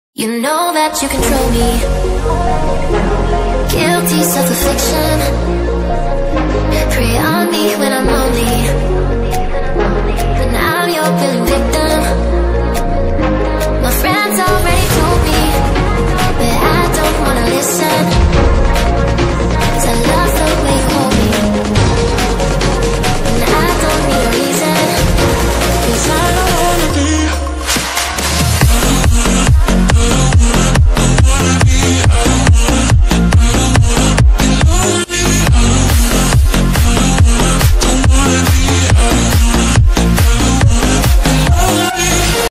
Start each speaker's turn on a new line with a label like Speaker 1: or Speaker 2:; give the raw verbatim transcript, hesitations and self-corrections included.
Speaker 1: You know that you control me. Guilty self-affliction. Prey on me when I'm lonely.